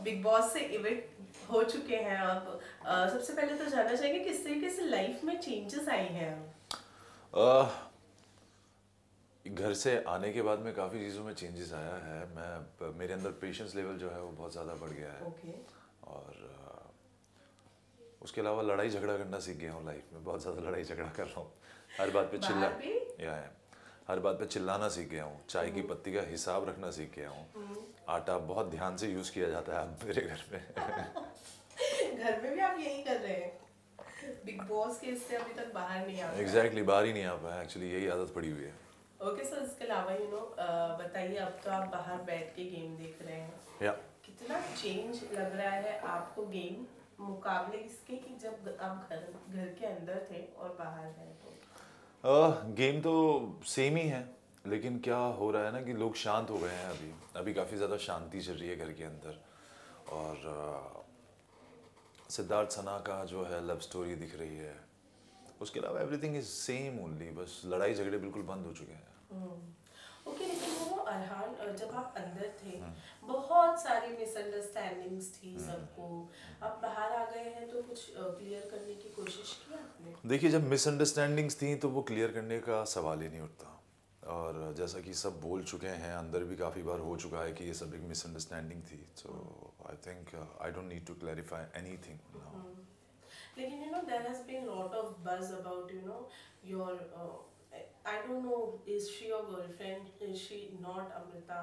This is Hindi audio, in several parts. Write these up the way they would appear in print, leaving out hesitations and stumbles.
बिग बॉस से इविक्ट हो चुके हैं आप। सबसे पहले तो जानना चाहेंगे किस तरीके से लाइफ में चेंजेस आई हैं अब। अह, घर से आने के बाद में काफ़ी चीज़ों में चेंजेस आया है। मेरे अंदर पेशेंस लेवल जो है वो बहुत ज़्यादा बढ़ गया है। ओके। और उसके अलावा लड़ाई झगड़ा करना सीख गया हूँ लाइफ में। बहुत ज़्यादा लड़ाई झगड़ा कर रहा हूँ। हर बात पे चिल्ला बाहर भी। या है हर बात पे चिल्लाना सीख गया हूँ। चाय की पत्ती का हिसाब रखना सीख गया हूँ। आटा बहुत ध्यान से यूज़ किया जाता है अब मेरे घर में। घर में भी आप यही कर रहे हैं? बिग बॉस के इससे अभी तक बाहर नहीं आ पाए। एग्जैक्टली बाहर ही नहीं आ पाया। एक्चुअली यही आदत पड़ी हुई है। ओके सर, इसके अलावा बताइए, अब तो आप बाहर बैठ के गेम देख रहे हैं, या कितना चेंज लग रहा है आपको गेम मुकाबले इसके कि जब आप घर घर के अंदर थे और बाहर हैं तो। गेम तो सेम ही है। लेकिन क्या हो रहा है ना कि लोग शांत हो गए हैं। अभी अभी काफ़ी ज़्यादा शांति चल रही है घर के अंदर। और सिद्धार्थ सना का जो है लव स्टोरी दिख रही है। उसके अलावा एवरीथिंग इज सेम ओनली। बस लड़ाई झगड़े बिल्कुल बंद हो चुके हैं। ओके, लेकिन वो अरहान, जब आप अंदर थे बहुत सारी मिसअंडरस्टैंडिंग्स थी सबको। आप बाहर आ गए हैं तो कुछ क्लियर करने की कोशिश की आपने? देखिए, जब मिसअंडरस्टैंडिंग्स थी तो वो क्लियर करने का सवाल ही नहीं उठता। और जैसा कि सब बोल चुके हैं, अंदर भी काफ़ी बार हो चुका है कि ये सब एक मिसअंडरस्टैंडिंग थी। So I think I don't need to clarify anything now. लेकिन there has been lot of buzz about your I don't know, is she your girlfriend, is she not Amrita?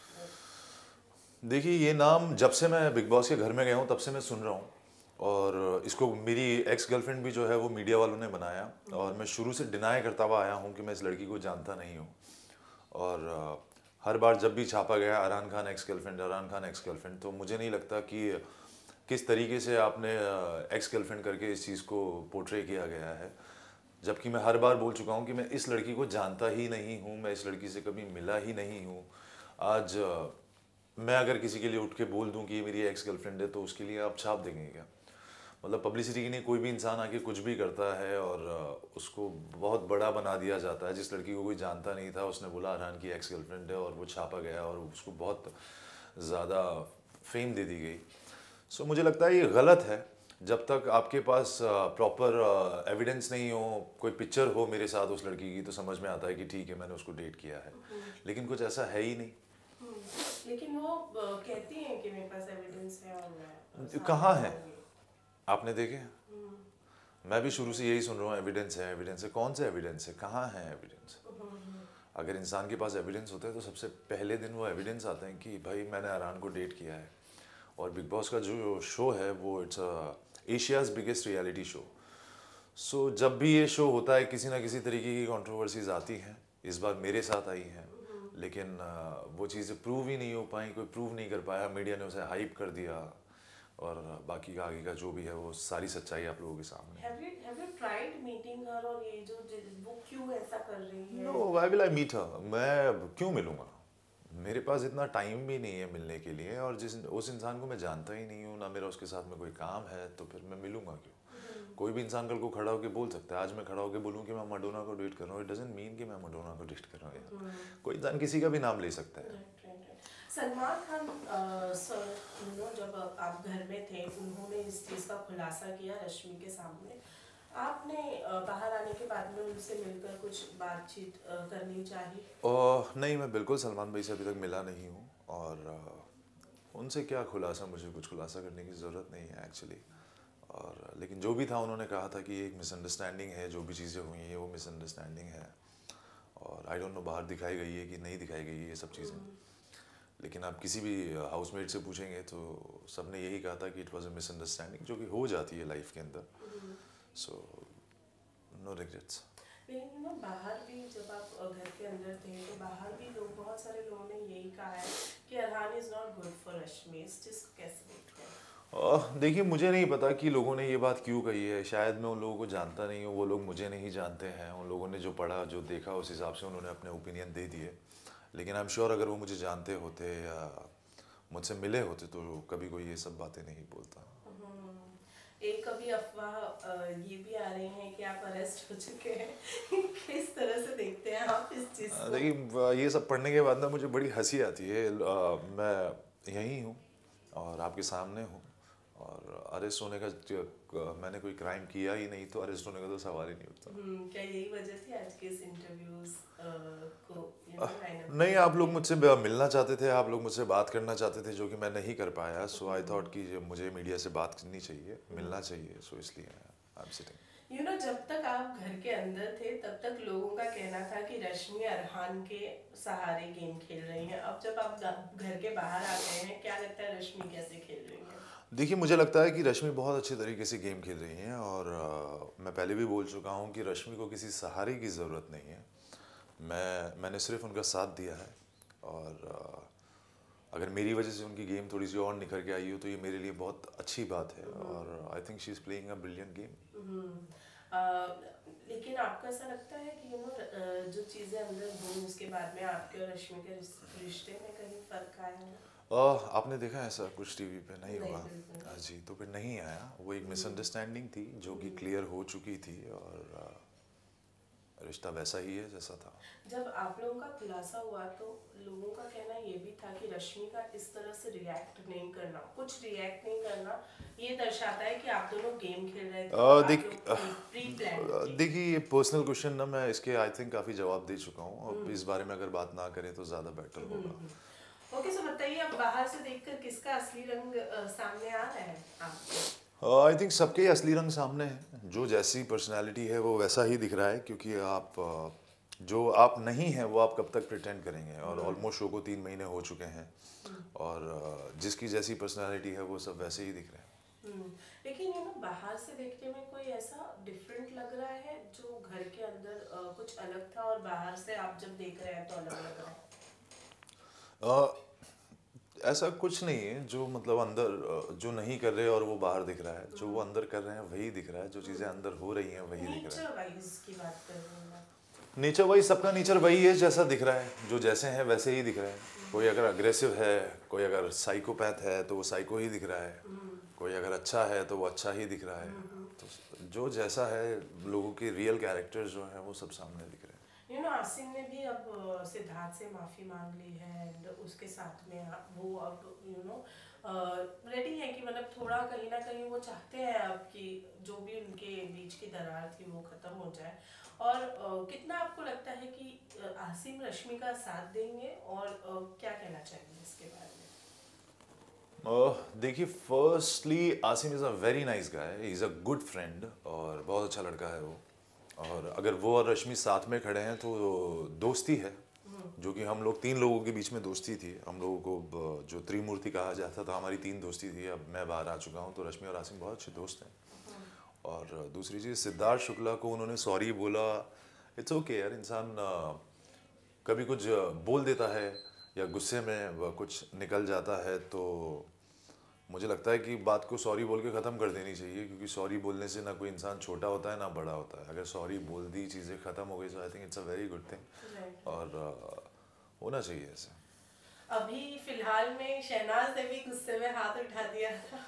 देखिए, ये नाम जब से मैं बिग बॉस के घर में गया हूँ तब से मैं सुन रहा हूँ। और इसको मेरी एक्स गर्लफ्रेंड भी जो है वो मीडिया वालों ने बनाया। और मैं शुरू से डिनाई करता हुआ आया हूँ कि मैं इस लड़की को जानता नहीं हूँ। और हर बार जब भी छापा गया Arhaan Khan ex girlfriend, Arhaan Khan ex girlfriend, तो मुझे नहीं लगता कि किस तरीके से आपने एक्स गर्लफ्रेंड करके इस चीज़ को पोर्ट्रे किया गया है। जबकि मैं हर बार बोल चुका हूँ कि मैं इस लड़की को जानता ही नहीं हूँ, मैं इस लड़की से कभी मिला ही नहीं हूँ। आज मैं अगर किसी के लिए उठ के बोल दूँ कि ये मेरी एक्स गर्लफ्रेंड है तो उसके लिए आप छाप देंगे क्या? मतलब पब्लिसिटी के लिए कोई भी इंसान आके कुछ भी करता है और उसको बहुत बड़ा बना दिया जाता है। जिस लड़की को कोई जानता नहीं था उसने बोला अरहान की एक्स गर्लफ्रेंड है और वो छापा गया और उसको बहुत ज़्यादा फेम दे दी गई। सो मुझे लगता है ये गलत है। जब तक आपके पास प्रॉपर एविडेंस नहीं हो, कोई पिक्चर हो मेरे साथ उस लड़की की, तो समझ में आता है कि ठीक है मैंने उसको डेट किया है। लेकिन कुछ ऐसा है ही नहीं। लेकिन वो कहती हैं कि मेरे पास एविडेंस है और मैं साथ कहाँ है? निभाऊंगी। आपने देखे? मैं भी शुरू से यही सुन रहा हूँ, एविडेंस है एविडेंस है। कौन सा एविडेंस है? कहाँ है एविडेंस? अगर इंसान के पास एविडेंस होता है तो सबसे पहले दिन वो एविडेंस आते हैं कि भाई मैंने अरहान को डेट किया है। और बिग बॉस का जो शो है वो it's Asia's biggest reality show. So जब भी ये शो होता है किसी ना किसी तरीके की कंट्रोवर्सीज आती हैं। इस बार मेरे साथ आई हैं। लेकिन वो चीज़ें प्रूव ही नहीं हो पाई, कोई प्रूव नहीं कर पाया। मीडिया ने उसे हाइप कर दिया। और बाकी का आगे का जो भी है वो सारी सच्चाई आप लोगों के सामने है। Have you tried meeting her, और ये जो वो क्यों ऐसा कर रही है? No, why will I meet her? मैं क्यों मिलूंगा? मेरे पास इतना टाइम भी नहीं है मिलने के लिए। और जिस उस इंसान को मैं जानता ही नहीं हूँ, ना मेरा उसके साथ में कोई काम है, तो फिर मैं मिलूंगा क्यों? कोई भी इंसान कल को खड़ा होकर बोल सकता है। आज मैं खड़ा होकर बोलूँ कि मैं मडोना को डेट कर रहा हूँ, इट डजंट मीन कि मैं मडोना को डेट कर रहा हूँ। कोई इंसान किसी का भी नाम ले सकता है। Right, right, right. Salman Khan sir, जब आप घर में थे उन्होंने इस चीज़ का खुलासा किया रश्मि के सामने। आपने बाहर आने के बाद में उनसे मिलकर कुछ बातचीत करनी चाहिए? और नहीं, मैं बिल्कुल सलमान भाई से अभी तक मिला नहीं हूँ। और उनसे क्या खुलासा, मुझे कुछ खुलासा करने की ज़रूरत नहीं है एक्चुअली। और लेकिन जो भी था उन्होंने कहा था कि एक मिसअंडरस्टैंडिंग है, जो भी चीज़ें हुई हैं वो मिसअंडरस्टैंडिंग है। और आई डोंट नो बाहर दिखाई गई है कि नहीं दिखाई गई है ये सब चीज़ें। लेकिन आप किसी भी हाउसमेट से पूछेंगे तो सब ने यही कहा था कि इट वाज अ मिसअंडरस्टैंडिंग, जो कि हो जाती है लाइफ के अंदर। So no regrets. लेकिन बाहर भी जब आप घर के अंदर थे तो बाहर भी लोग, बहुत सारे लोगों ने यही कहा है कि Arhaan is not good for Rashmi. इस चीज़ को कैसे देखते हैं? देखिए, मुझे नहीं पता कि लोगों ने ये बात क्यों कही है। शायद मैं उन लोगों को जानता नहीं हूँ, वो लोग मुझे नहीं जानते हैं। उन लोगों ने जो पढ़ा जो देखा उस हिसाब से उन्होंने अपने ओपिनियन दे दिए। लेकिन आई एम श्योर अगर वो मुझे जानते होते या मुझसे मिले होते तो कभी कोई ये सब बातें नहीं बोलता। एक कभी अफवाह ये भी आ रही हैं कि आप अरेस्ट हो चुके हैं। किस तरह से देखते हैं आप इस चीज़ को? देखिए, ये सब पढ़ने के बाद ना मुझे बड़ी हंसी आती है। मैं यहीं हूँ और आपके सामने हूँ, और अरेस्ट होने का मैंने कोई क्राइम किया ही नहीं, तो अरेस्ट होने का तो सवाल ही नहीं उठता। क्या यही वजह थी आज के इस इंटरव्यूज को लाइनअप नहीं, करने आप लोग की? मुझसे मिलना चाहते थे, आप लोग मुझसे बात करना चाहते थे, जो कि मैं नहीं कर पाया। सो आई थॉट कि मुझे मीडिया से बात करनी चाहिए, मिलना चाहिए, सो इसलिए आई एम सिटिंग। जब तक आप घर के अंदर थे तब तक लोगों का कहना था कि रश्मि अरहान के सहारे गेम खेल रही हैं। अब जब आप घर के बाहर आ गए हैं, क्या लगता है रश्मि कैसे खेल रही हैं? देखिए, मुझे लगता है कि रश्मि बहुत अच्छे तरीके से गेम खेल रही हैं, और मैं पहले भी बोल चुका हूँ कि रश्मि को किसी सहारे की ज़रूरत नहीं है। मैंने सिर्फ उनका साथ दिया है, और अगर मेरी वजह से उनकी गेम थोड़ी सी और निखर के आई हो तो ये मेरे लिए बहुत अच्छी बात है, और I think she is playing a brilliant game. लेकिन आपको ऐसा लगता है कि जो चीज़ें अंदर हुई उसके बाद में आपके और रश्मि के रिश्ते में कहीं फर्क आया है? आपने देखा ऐसा कुछ टीवी पे नहीं नहीं, हुआ? बिल्कुल नहीं। जी, तो फिर नहीं आया, वो एक मिसअंडरस्टैंडिंग थी जो कि क्लियर हो चुकी थी, और रिश्ता वैसा ही है जैसा था। जब आप लोगों का खुलासा हुआ तो लोगों का कहना ये भी था कि रश्मि का इस तरह से रिएक्ट नहीं करना, कुछ रिएक्ट नहीं करना, ये दर्शाता है कि आप दोनों गेम खेल रहे थे, आप लोग प्री प्लान थे। देखिए, ये पर्सनल क्वेश्चन ना, मैं इसके आई थिंक काफ़ी जवाब दे चुका हूँ। अब इस बारे में अगर बात ना करें तो ज़्यादा बेटर होगा। ओके, सो बताइए, अब बाहर से देखकर किसका असली रंग सामने आ रहा है आपको? आई थिंक सबके असली रंग सामने है, जो जैसी पर्सनालिटी है वो वैसा ही दिख रहा है, क्योंकि आप जो आप नहीं हैं वो आप कब तक प्रिटेंड करेंगे, और ऑलमोस्ट शो को 3 महीने हो चुके हैं, और जिसकी जैसी पर्सनालिटी है वो सब वैसे ही दिख रहे हैं। लेकिन बाहर से देखने में कोई ऐसा डिफरेंट लग रहा है जो घर के अंदर कुछ अलग था और बाहर से आप जब देख रहे हैं तो अलग लग रहा है? ऐसा कुछ नहीं है, जो मतलब अंदर जो नहीं कर रहे और वो बाहर दिख रहा है, जो वो अंदर कर रहे हैं वही दिख रहा है, जो चीज़ें अंदर हो रही हैं वही दिख रहा है। नेचर वाइज की बात कर रही हूँ मैं। नेचर वाइज सबका नेचर वही है जैसा दिख रहा है, जो जैसे हैं वैसे ही दिख रहा है। कोई अगर अग्रेसिव है, कोई अगर साइकोपैथ है तो वो साइको ही दिख रहा है, कोई अगर अच्छा है तो वो अच्छा ही दिख रहा है। तो जो जैसा है, लोगों के रियल कैरेक्टर्स जो हैं वो सब सामने दिख रहे हैं। आसिम ने भी अब सिद्धार्थ से माफी मांग ली है, एंड उसके साथ में वो अब रेडी है कि मतलब थोड़ा कहीं ना कहीं वो चाहते हैं अब कि जो भी उनके बीच की दरार थी वो खत्म हो जाए। और कितना आपको लगता है कि आसिम रश्मि का साथ देंगे, और क्या कहना चाहेंगे इसके बारे में? देखिए, firstly Asim is a very nice guy, he is a good friend, और बहुत अच्छा लड़का है वो। और अगर वो और रश्मि साथ में खड़े हैं तो दोस्ती है, जो कि हम लोग 3 लोगों के बीच में दोस्ती थी। हम लोगों को जो त्रिमूर्ति कहा जाता था, हमारी 3 दोस्ती थी। अब मैं बाहर आ चुका हूँ, तो रश्मि और आसिम बहुत अच्छे दोस्त हैं। और दूसरी चीज़, सिद्धार्थ शुक्ला को उन्होंने सॉरी बोला, इट्स ओके यार, इंसान कभी कुछ बोल देता है या गुस्से में कुछ निकल जाता है, तो मुझे लगता है कि बात को सॉरी बोल के ख़त्म कर देनी चाहिए, क्योंकि सॉरी बोलने से ना कोई इंसान छोटा होता है ना बड़ा होता है। अगर सॉरी बोल दी, चीज़ें ख़त्म हो गई, so I think it's a very good thing, और होना चाहिए ऐसे। अभी फिलहाल में शहनाज ने भी गुस्से में हाथ उठा दिया था।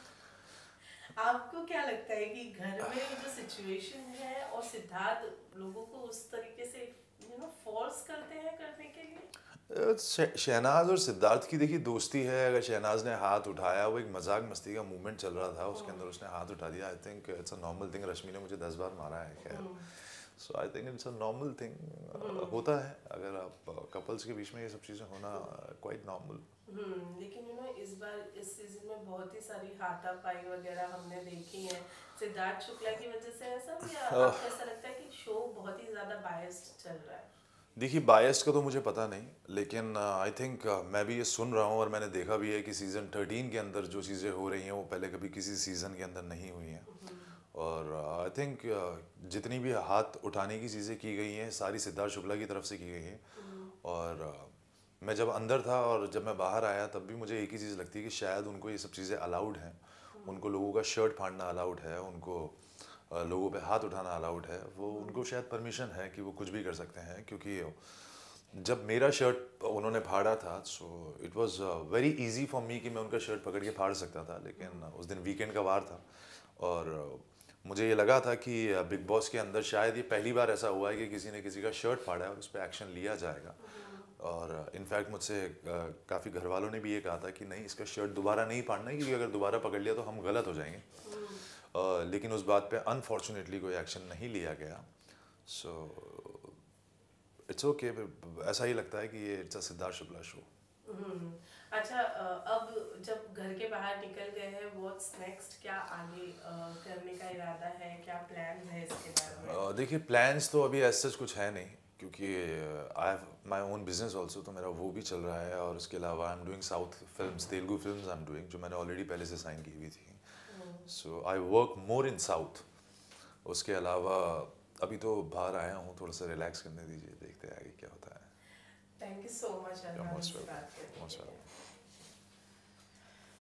आपको क्या लगता है कि घर में जो सिचुएशन है और सिद्धार्थ लोगों को उस तरीके से फोर्स करते हैं करने के लिए? शहनाज और सिद्धार्थ की देखिए दोस्ती है। अगर शहनाज ने हाथ उठाया, वो एक मजाक मस्ती का मूवमेंट चल रहा था, उसके अंदर उसने हाथ उठा दिया, I think it's a normal thing. Rashmi ने मुझे 10 बार मारा है, खैर, so I think it's a normal thing, होता है। अगर आप कपल्स के बीच में ये सब चीज़ें होना क्वाइट नॉर्मल। लेकिन इस बार इस सीजन में बहुत ही सारी हाथापाई वगैरह हमने देखी है सिद्धार्थ शुक्ला की वजह से, ऐसा भी आपको ऐसा लगता है कि शो बहुत ही ज्यादा बायस्ड चल रहा है? देखिए, बायस्ड का तो मुझे पता नहीं, लेकिन आई थिंक मैं भी ये सुन रहा हूँ और मैंने देखा भी है कि सीज़न 13 के अंदर जो चीज़ें हो रही हैं वो पहले कभी किसी सीज़न के अंदर नहीं हुई हैं। और आई थिंक जितनी भी हाथ उठाने की चीज़ें की गई हैं, सारी सिद्धार्थ शुक्ला की तरफ से की गई हैं। और मैं जब अंदर था और जब मैं बाहर आया, तब भी मुझे एक ही चीज़ लगती है कि शायद उनको ये सब चीज़ें अलाउड हैं। उनको लोगों का शर्ट फाड़ना अलाउड है, उनको लोगों पे हाथ उठाना अलाउड है, वो उनको शायद परमिशन है कि वो कुछ भी कर सकते हैं। क्योंकि जब मेरा शर्ट उन्होंने फाड़ा था, so it was very easy for me कि मैं उनका शर्ट पकड़ के फाड़ सकता था, लेकिन उस दिन वीकेंड का वार था, और मुझे ये लगा था कि बिग बॉस के अंदर शायद ये पहली बार ऐसा हुआ है कि किसी ने किसी का शर्ट फाड़ा है और उस पर एक्शन लिया जाएगा। और इनफैक्ट मुझसे काफ़ी घर वालों ने भी ये कहा था कि नहीं, इसका शर्ट दोबारा नहीं फाड़ना है, क्योंकि अगर दोबारा पकड़ लिया तो हम गलत हो जाएंगे। लेकिन उस बात पे अनफॉर्चुनेटली कोई एक्शन नहीं लिया गया। So it's okay. ऐसा ही लगता है कि ये it's a Siddharth Shukla show. अच्छा, अब जब घर के बाहर निकल गए हैं, व्हाट्स नेक्स्ट? क्या आगे करने का इरादा है? क्या प्लान है इसके बारे में? देखिए, प्लान्स तो अभी ऐसा कुछ है नहीं, क्योंकि I have my own business also, तो मेरा वो भी चल रहा है। और उसके अलावा I am doing south films, Telugu films I am doing, जो मैंने ऑलरेडी पहले से साइन की हुई थी। So I work more in south. उसके अलावा अभी तो बाहर आया हूँ, थोड़ा सा रिलैक्स करने दीजिए, देखते हैं आगे क्या होता है। Thank you so much You're Armaan, most से welcome. बात करने Most के लिए। welcome.